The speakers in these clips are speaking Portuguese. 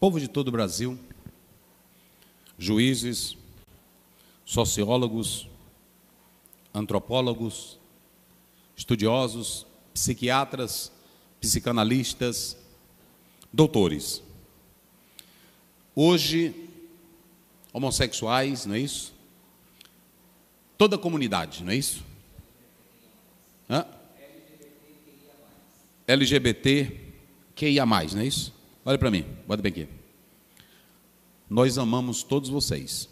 povo de todo o Brasil, juízes, sociólogos, antropólogos, estudiosos, psiquiatras, psicanalistas, doutores. Hoje, homossexuais, não é isso? Toda a comunidade, não é isso? LGBTQIA+, não é isso? Olha para mim, bota bem aqui. Nós amamos todos vocês.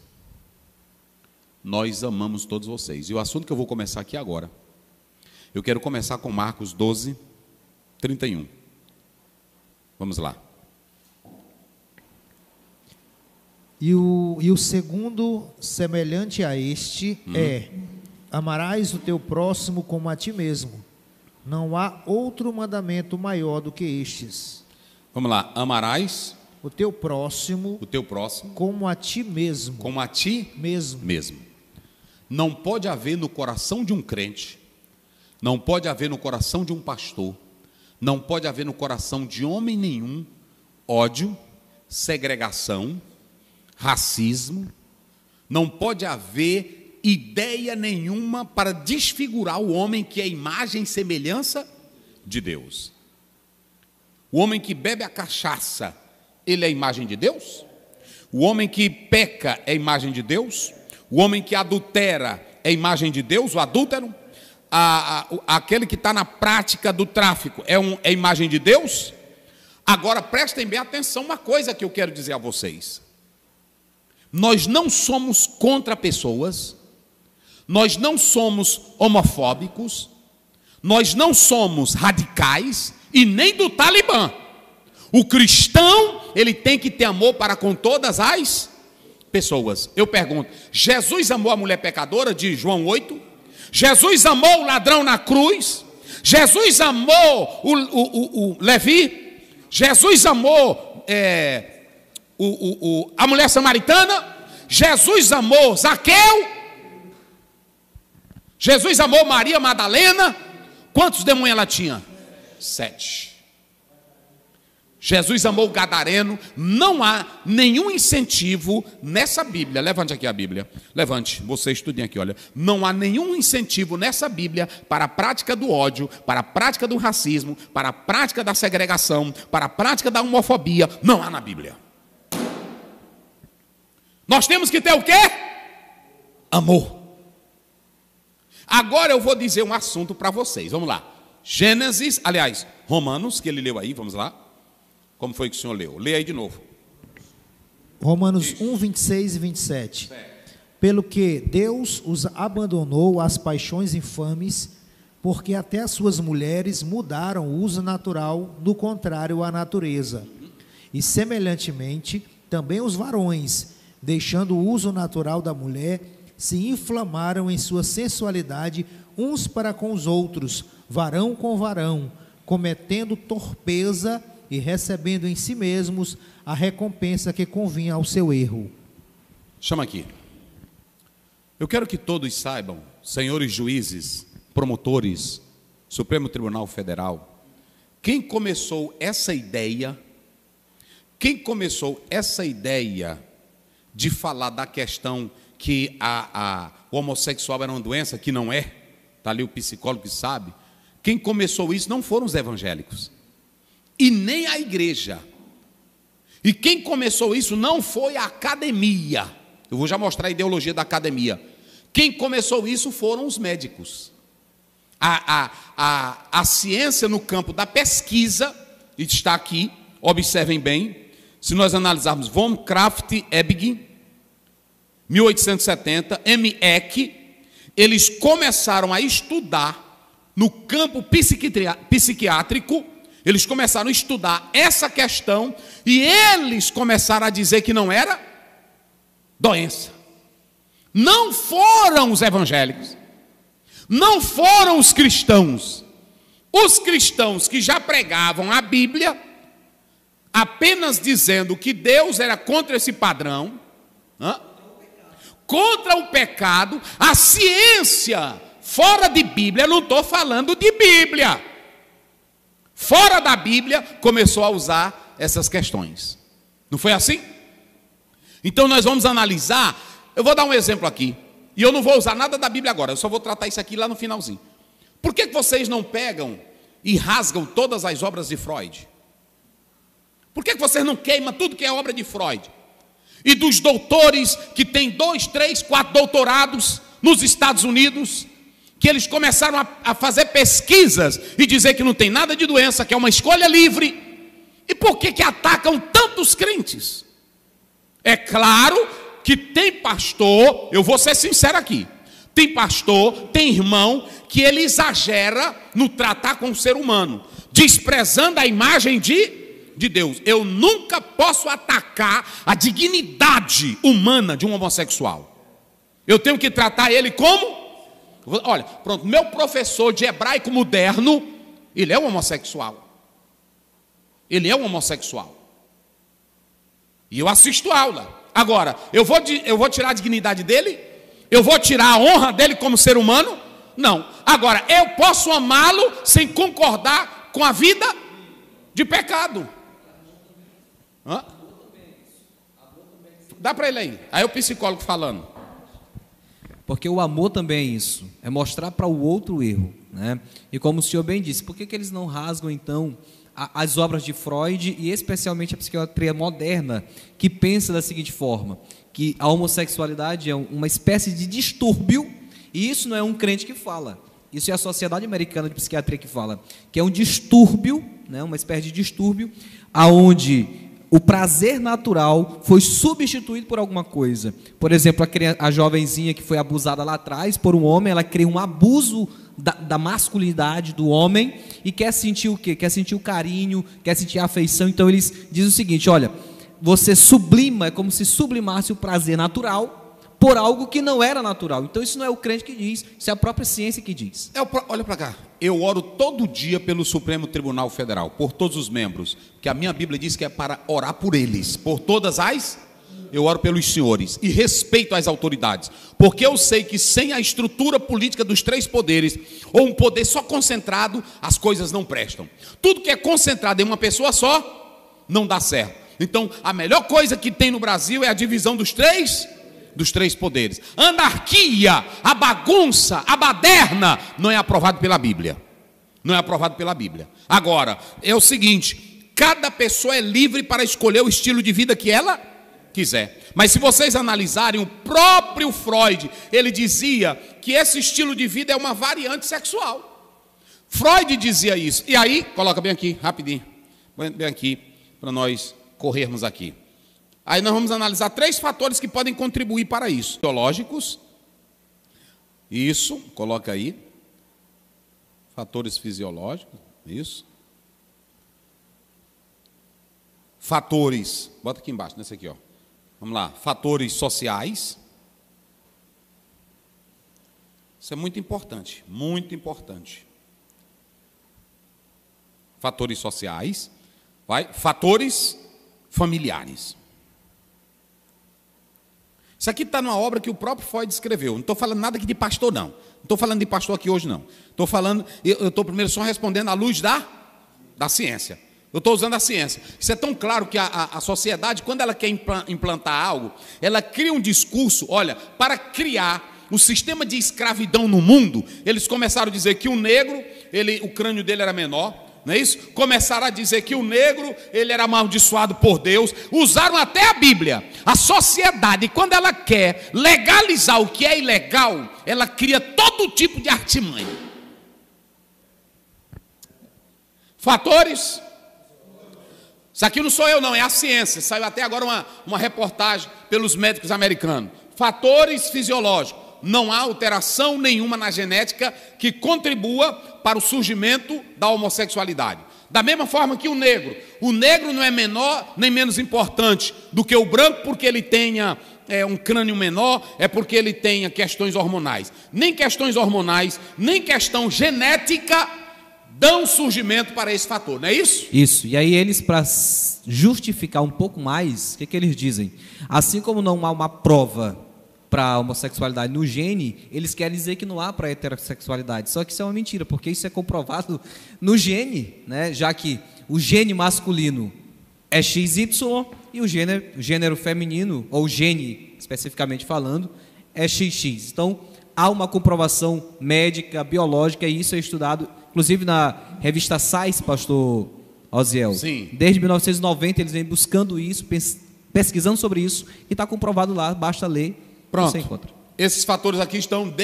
Nós amamos todos vocês. E o assunto que eu vou começar aqui agora, eu quero começar com Marcos 12, 31. Vamos lá. E o segundo, semelhante a este, é: amarás o teu próximo como a ti mesmo. Não há outro mandamento maior do que estes. Vamos lá. Amarás o teu próximo como a ti mesmo. Como a ti mesmo. Não pode haver no coração de um crente, não pode haver no coração de um pastor, não pode haver no coração de homem nenhum ódio, segregação, racismo. Não pode haver ideia nenhuma para desfigurar o homem que é imagem e semelhança de Deus. O homem que bebe a cachaça, ele é a imagem de Deus? O homem que peca é a imagem de Deus? O homem que adultera é a imagem de Deus? O adúltero? Aquele que está na prática do tráfico é a imagem de Deus? Agora prestem bem atenção, uma coisa que eu quero dizer a vocês. Nós não somos contra pessoas, nós não somos homofóbicos, nós não somos radicais e nem do Talibã. O cristão, ele tem que ter amor para com todas as pessoas. Eu pergunto, Jesus amou a mulher pecadora de João 8? Jesus amou o ladrão na cruz? Jesus amou o Levi? Jesus amou a mulher samaritana? Jesus amou Zaqueu? Jesus amou Maria Madalena? Quantos demônios ela tinha? 7. Jesus amou o gadareno. Não há nenhum incentivo nessa Bíblia. Levante aqui a Bíblia. Levante, você estudem aqui, olha. Não há nenhum incentivo nessa Bíblia para a prática do ódio, para a prática do racismo, para a prática da segregação, para a prática da homofobia. Não há na Bíblia. Nós temos que ter o quê? Amor. Agora eu vou dizer um assunto para vocês. Vamos lá. Gênesis, aliás, Romanos, que ele leu aí, vamos lá. Como foi que o senhor leu? Lê aí de novo. Romanos 1, 26 e 27. Pelo que Deus os abandonou às paixões infames, porque até as suas mulheres mudaram o uso natural, do contrário à natureza. E semelhantemente, também os varões, deixando o uso natural da mulher, se inflamaram em sua sensualidade uns para com os outros, varão com varão, cometendo torpeza e recebendo em si mesmos a recompensa que convinha ao seu erro. Chama aqui. Eu quero que todos saibam, senhores juízes, promotores, Supremo Tribunal Federal, quem começou essa ideia de falar da questão que o homossexual era uma doença, que não é, está ali o psicólogo que sabe, quem começou isso não foram os evangélicos, e nem a igreja, e quem começou isso não foi a academia. Eu vou já mostrar a ideologia da academia. Quem começou isso foram os médicos. A ciência no campo da pesquisa está aqui, observem bem. Se nós analisarmos von Krafft-Ebing, 1870, M. Eck, eles começaram a estudar no campo psiquiátrico, eles começaram a estudar essa questão e eles começaram a dizer que não era doença. Não foram os evangélicos, não foram os cristãos. Os cristãos que já pregavam a Bíblia, apenas dizendo que Deus era contra esse padrão, contra o pecado, a ciência fora de Bíblia, eu não estou falando de Bíblia, fora da Bíblia, começou a usar essas questões. Não foi assim? Então nós vamos analisar, eu vou dar um exemplo aqui, e eu não vou usar nada da Bíblia agora, eu só vou tratar isso aqui lá no finalzinho. Por que vocês não pegam e rasgam todas as obras de Freud? Por que vocês não queimam tudo que é obra de Freud? E dos doutores que têm 2, 3, 4 doutorados nos Estados Unidos, que eles começaram a fazer pesquisas e dizer que não tem nada de doença, que é uma escolha livre. E por que atacam tantos crentes? É claro que tem pastor, eu vou ser sincero aqui, tem pastor, tem irmão, que ele exagera no tratar com o ser humano, desprezando a imagem de Deus. Eu nunca posso atacar a dignidade humana de um homossexual. Eu tenho que tratar ele como... Olha, pronto, meu professor de hebraico moderno, ele é um homossexual. Ele é um homossexual. E eu assisto aula. Agora, eu vou tirar a dignidade dele? Eu vou tirar a honra dele como ser humano? Não. Agora, eu posso amá-lo sem concordar com a vida de pecado. Hã? Dá para ele aí. Aí o psicólogo falando. Porque o amor também é isso, é mostrar para o outro o erro, né? E como o senhor bem disse, por que eles não rasgam então as obras de Freud e especialmente a psiquiatria moderna, que pensa da seguinte forma, que a homossexualidade é uma espécie de distúrbio, e isso não é um crente que fala, isso é a Sociedade Americana de Psiquiatria que fala, que é um distúrbio, né, uma espécie de distúrbio, aonde o prazer natural foi substituído por alguma coisa. Por exemplo, a jovenzinha que foi abusada lá atrás por um homem, ela cria um abuso da masculinidade do homem e quer sentir o quê? Quer sentir o carinho, quer sentir a afeição. Então eles dizem o seguinte, olha, você sublima, é como se sublimasse o prazer natural por algo que não era natural. Então isso não é o crente que diz, isso é a própria ciência que diz. Olha para cá, eu oro todo dia pelo Supremo Tribunal Federal, por todos os membros, que a minha Bíblia diz que é para orar por eles, por todas as... Eu oro pelos senhores e respeito as autoridades, porque eu sei que sem a estrutura política dos 3 poderes, ou um poder só concentrado, as coisas não prestam. Tudo que é concentrado em uma pessoa só, não dá certo. Então, a melhor coisa que tem no Brasil é a divisão dos três poderes. Anarquia, a bagunça, a baderna, não é aprovado pela Bíblia. Não é aprovado pela Bíblia. Agora, é o seguinte, cada pessoa é livre para escolher o estilo de vida que ela quiser. Mas se vocês analisarem, o próprio Freud, ele dizia que esse estilo de vida é uma variante sexual. Freud dizia isso. E aí, coloca bem aqui, rapidinho, bem aqui, para nós corrermos aqui. Aí nós vamos analisar 3 fatores que podem contribuir para isso. Biológicos, isso, coloca aí. Fatores fisiológicos, isso. Fatores, bota aqui embaixo, nesse aqui, ó. Vamos lá, fatores sociais. Isso é muito importante, muito importante. Fatores sociais, fatores familiares. Isso aqui está numa obra que o próprio Freud escreveu. Não estou falando nada aqui de pastor, não. Não estou falando de pastor aqui hoje, não. Eu estou primeiro só respondendo à luz da ciência. Eu estou usando a ciência. Isso é tão claro que a sociedade, quando ela quer implantar algo, ela cria um discurso, olha, para criar o sistema de escravidão no mundo, eles começaram a dizer que o negro, o crânio dele era menor, não é isso? Começaram a dizer que o negro, ele era amaldiçoado por Deus, usaram até a Bíblia. A sociedade, quando ela quer legalizar o que é ilegal, ela cria todo tipo de artimanha. Fatores... Isso aqui não sou eu não, é a ciência. Saiu até agora uma reportagem pelos médicos americanos. Fatores fisiológicos. Não há alteração nenhuma na genética que contribua para o surgimento da homossexualidade. Da mesma forma que o negro. O negro não é menor nem menos importante do que o branco porque ele tenha um crânio menor, é porque ele tenha questões hormonais. Nem questões hormonais, nem questão genética dão surgimento para esse fator, não é isso? Isso, e aí eles, para justificar um pouco mais, o que eles dizem? Assim como não há uma prova para a homossexualidade no gene, eles querem dizer que não há para a heterossexualidade, só que isso é uma mentira, porque isso é comprovado no gene, né? Já que o gene masculino é XY, e o gênero feminino, ou gene, especificamente falando, é XX. Então, há uma comprovação médica, biológica, e isso é estudado, inclusive na revista Science, pastor Osiel. Sim. Desde 1990 eles vêm buscando isso, pesquisando sobre isso, e está comprovado lá, basta ler, Pronto. você encontra. Esses fatores aqui estão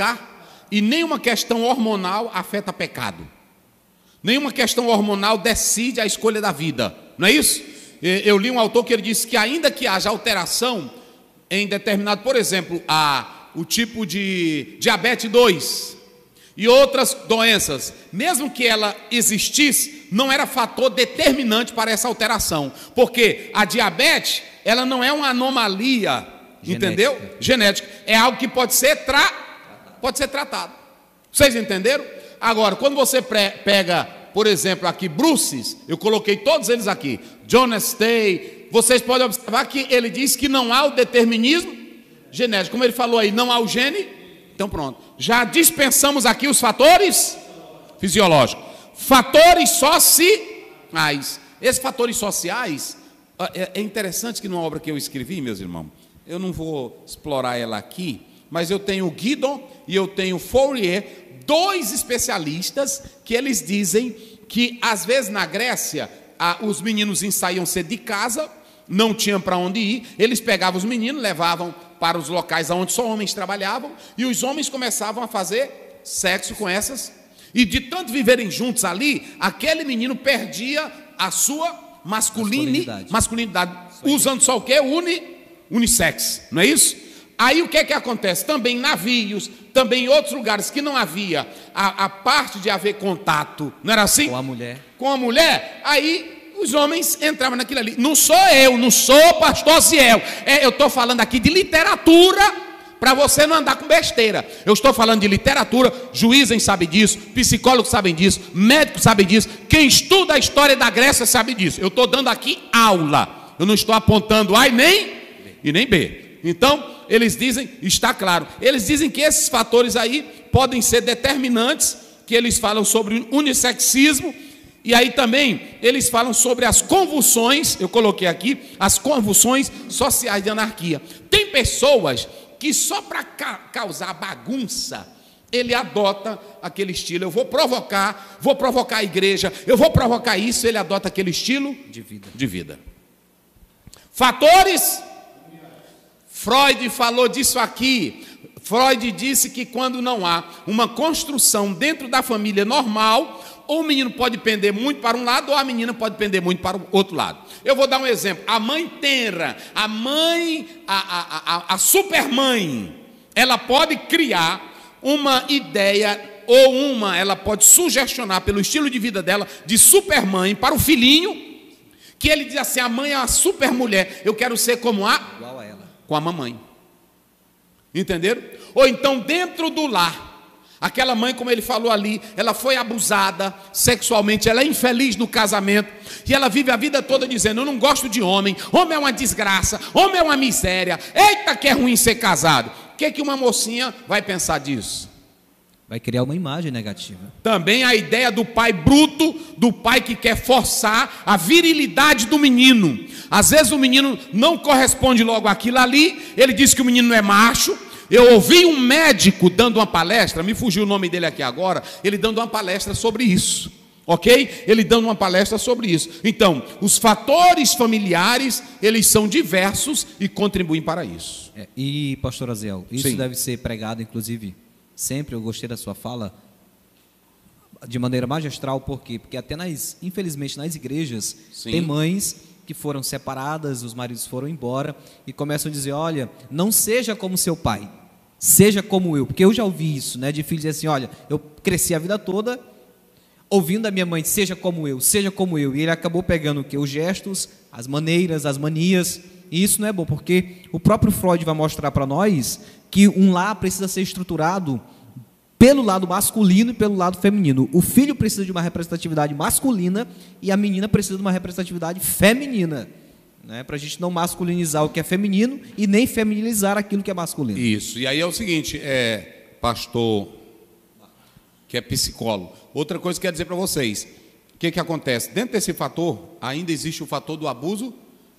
e nenhuma questão hormonal afeta pecado. Nenhuma questão hormonal decide a escolha da vida. Não é isso? Eu li um autor que ele disse que ainda que haja alteração em determinado, por exemplo, o tipo de diabetes 2 e outras doenças, mesmo que ela existisse, não era fator determinante para essa alteração, porque a diabetes, ela não é uma anomalia, genética. Entendeu? Genética. É algo que pode ser tratado. Vocês entenderam? Agora, quando você pega, por exemplo, aqui Bruces, eu coloquei todos eles aqui, John Stay, vocês podem observar que ele diz que não há o determinismo genético. Como ele falou aí, não há o gene, então pronto. Já dispensamos aqui os fatores fisiológicos. Fatores sociais. Esses fatores sociais, é interessante que numa obra que eu escrevi, meus irmãos, eu não vou explorar ela aqui, mas eu tenho o Guidon e eu tenho o Fourier, dois especialistas que eles dizem que às vezes na Grécia os meninos saíam cedo de casa, não tinham para onde ir, eles pegavam os meninos, levavam para os locais onde só homens trabalhavam, e os homens começavam a fazer sexo com essas, e de tanto viverem juntos ali, aquele menino perdia a sua masculinidade, usando só o quê? Unissex, não é isso? Aí o que é que acontece? Também em navios, também em outros lugares que não havia a parte de haver contato, não era assim? Com a mulher, aí os homens entravam naquilo ali. Não sou pastor Osiel. Eu estou falando aqui de literatura, para você não andar com besteira. Eu estou falando de literatura, juízes sabem disso, psicólogos sabem disso, médicos sabem disso, quem estuda a história da Grécia sabe disso. Eu estou dando aqui aula, eu não estou apontando A e nem B. Então, eles dizem, está claro, eles dizem que esses fatores aí podem ser determinantes, que eles falam sobre o unissexismo, e aí também eles falam sobre as convulsões, eu coloquei aqui, as convulsões sociais de anarquia. Tem pessoas que só para causar bagunça, ele adota aquele estilo, eu vou provocar a igreja, eu vou provocar isso, ele adota aquele estilo de vida. Fatores, Freud falou disso aqui. Freud disse que quando não há uma construção dentro da família normal, ou o menino pode pender muito para um lado, ou a menina pode pender muito para o outro lado. Eu vou dar um exemplo. A mãe tenra, a mãe, a supermãe, ela pode criar uma ideia, ela pode sugestionar pelo estilo de vida dela, de supermãe para o filhinho, que ele diz assim, a mãe é uma supermulher, eu quero ser como igual a ela. Com a mamãe. Entenderam? Ou então dentro do lar, aquela mãe, como ele falou ali, ela foi abusada sexualmente, ela é infeliz no casamento, e ela vive a vida toda dizendo, eu não gosto de homem é uma desgraça, homem é uma miséria, eita que é ruim ser casado. O que uma mocinha vai pensar disso? Vai criar uma imagem negativa. Também a ideia do pai bruto, do pai que quer forçar a virilidade do menino. Às vezes o menino não corresponde logo àquilo ali, ele diz que o menino não é macho. Eu ouvi um médico dando uma palestra, me fugiu o nome dele aqui agora, ele dando uma palestra sobre isso, ok? Ele dando uma palestra sobre isso. Então, os fatores familiares, eles são diversos e contribuem para isso. E, pastor Aziel, isso Sim. deve ser pregado, inclusive, sempre, eu gostei da sua fala, de maneira magistral, por quê? Porque até infelizmente nas igrejas, Sim. tem mães que foram separadas, os maridos foram embora, e começam a dizer, olha, não seja como seu pai, seja como eu, porque eu já ouvi isso, né, de filho dizer assim, olha, eu cresci a vida toda, ouvindo a minha mãe, seja como eu, e ele acabou pegando o quê? Os gestos, as maneiras, as manias, e isso não é bom, porque o próprio Freud vai mostrar para nós que um lar precisa ser estruturado pelo lado masculino e pelo lado feminino. O filho precisa de uma representatividade masculina e a menina precisa de uma representatividade feminina, né? Para a gente não masculinizar o que é feminino e nem feminilizar aquilo que é masculino. Isso, e aí é o seguinte, pastor, que é psicólogo, outra coisa que eu quero dizer para vocês, o que acontece? Dentro desse fator, ainda existe o fator do abuso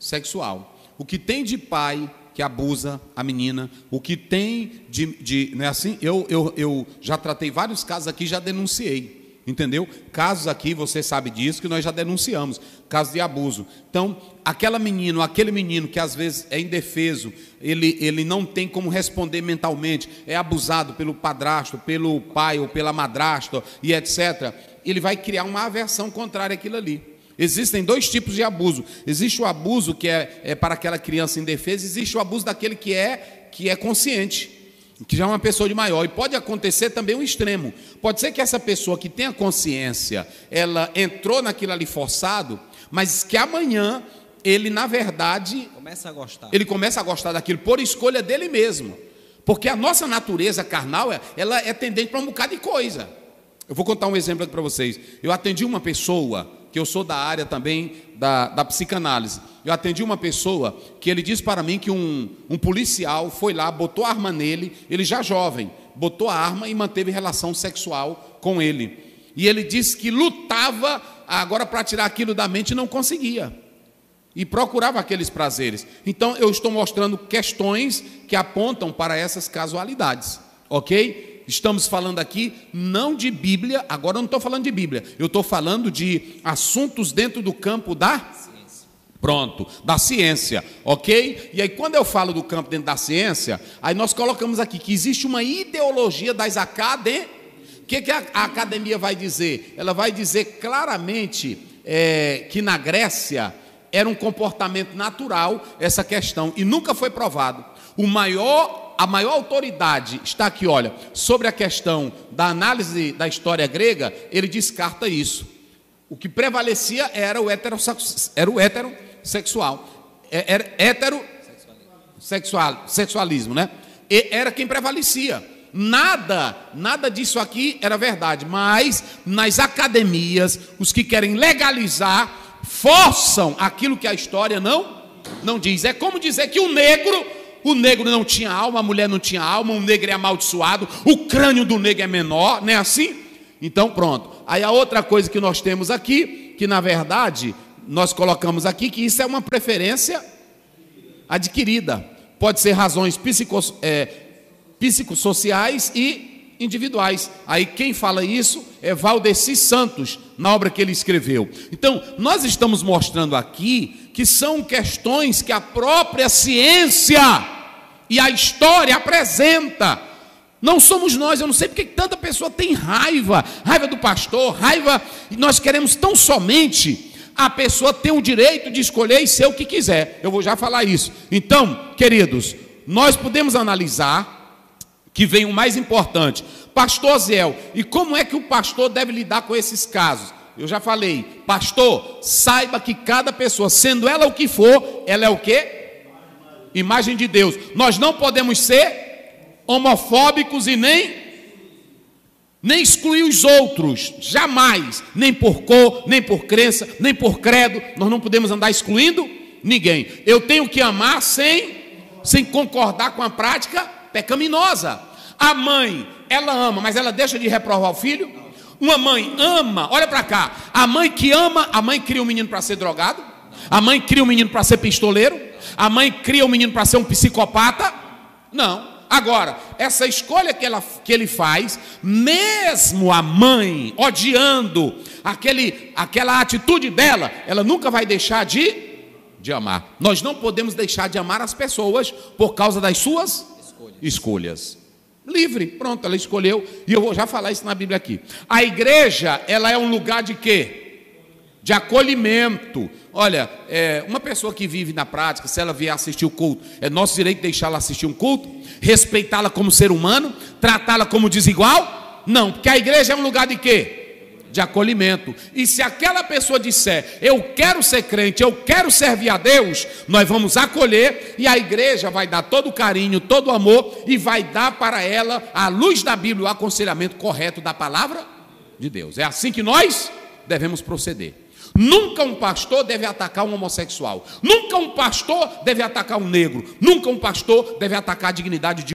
sexual. O que tem de pai que abusa a menina, o que tem não é assim? Eu já tratei vários casos aqui, já denunciei, entendeu? Casos aqui, você sabe disso, que nós já denunciamos, casos de abuso. Então, aquele menino que às vezes é indefeso, ele não tem como responder mentalmente, é abusado pelo padrasto, pelo pai ou pela madrasta e etc., ele vai criar uma aversão contrária àquilo ali. Existem dois tipos de abuso. Existe o abuso que é para aquela criança indefesa, existe o abuso daquele que é consciente, que já é uma pessoa de maior. E pode acontecer também um extremo. Pode ser que essa pessoa que tem a consciência, ela entrou naquilo ali forçado, mas que amanhã ele, na verdade, ele começa a gostar daquilo por escolha dele mesmo. Porque a nossa natureza carnal, ela é tendente para um bocado de coisa. Eu vou contar um exemplo aqui para vocês. Eu atendi uma pessoa, que eu sou da área também da psicanálise. Eu atendi uma pessoa que ele disse para mim que um policial foi lá, botou a arma nele, ele já jovem, botou a arma e manteve relação sexual com ele. E ele disse que lutava agora para tirar aquilo da mente e não conseguia. E procurava aqueles prazeres. Então eu estou mostrando questões que apontam para essas casualidades, ok? Estamos falando aqui não de Bíblia, agora eu não estou falando de Bíblia, eu estou falando de assuntos dentro do campo da ciência. Pronto, da ciência, ok? E aí quando eu falo do campo dentro da ciência, aí nós colocamos aqui que existe uma ideologia das academias. O que a academia vai dizer? Ela vai dizer claramente que na Grécia era um comportamento natural essa questão, e nunca foi provado. A maior autoridade está aqui, olha, sobre a questão da análise da história grega, ele descarta isso. O que prevalecia era o heterossexualismo, né? E era quem prevalecia. Nada disso aqui era verdade, mas nas academias, os que querem legalizar, forçam aquilo que a história não diz. É como dizer que o negro não tinha alma, a mulher não tinha alma, o negro é amaldiçoado, o crânio do negro é menor, não é assim? Então pronto. Aí a outra coisa que nós temos aqui, que na verdade nós colocamos aqui, que isso é uma preferência adquirida. Pode ser razões psicossociais e individuais. Aí quem fala isso é Valdeci Santos, na obra que ele escreveu. Então nós estamos mostrando aqui que são questões que a própria ciência e a história apresenta. Não somos nós. Eu não sei porque tanta pessoa tem raiva do pastor, e nós queremos tão somente a pessoa ter o direito de escolher e ser o que quiser. Eu vou já falar isso. Então, queridos, nós podemos analisar que vem o mais importante. Pastor Ziel, e como é que o pastor deve lidar com esses casos? Eu já falei, pastor, saiba que cada pessoa, sendo ela o que for, ela é o quê? Imagem de Deus. Nós não podemos ser homofóbicos e nem excluir os outros, jamais, nem por cor, nem por crença, nem por credo. Nós não podemos andar excluindo ninguém. Eu tenho que amar sem concordar com a prática pecaminosa. A mãe, ela ama, mas ela deixa de reprovar o filho? Uma mãe ama, olha para cá, a mãe que ama, a mãe cria um menino para ser drogado? A mãe cria um menino para ser pistoleiro? A mãe cria um menino para ser um psicopata? Não. Agora, essa escolha que ele faz, mesmo a mãe odiando aquela atitude dela, ela nunca vai deixar de amar. Nós não podemos deixar de amar as pessoas por causa das suas escolhas. Livre, pronto, ela escolheu, e eu vou já falar isso na Bíblia aqui. A igreja, ela é um lugar de quê? De acolhimento. Olha, uma pessoa que vive na prática, se ela vier assistir o culto, é nosso direito deixá-la assistir um culto, respeitá-la como ser humano, tratá-la como desigual? Não, porque a igreja é um lugar de quê? De acolhimento. E se aquela pessoa disser, eu quero ser crente, eu quero servir a Deus, nós vamos acolher, e a igreja vai dar todo o carinho, todo o amor, e vai dar para ela, à luz da Bíblia, o aconselhamento correto da palavra de Deus. É assim que nós devemos proceder. Nunca um pastor deve atacar um homossexual. Nunca um pastor deve atacar um negro. Nunca um pastor deve atacar a dignidade de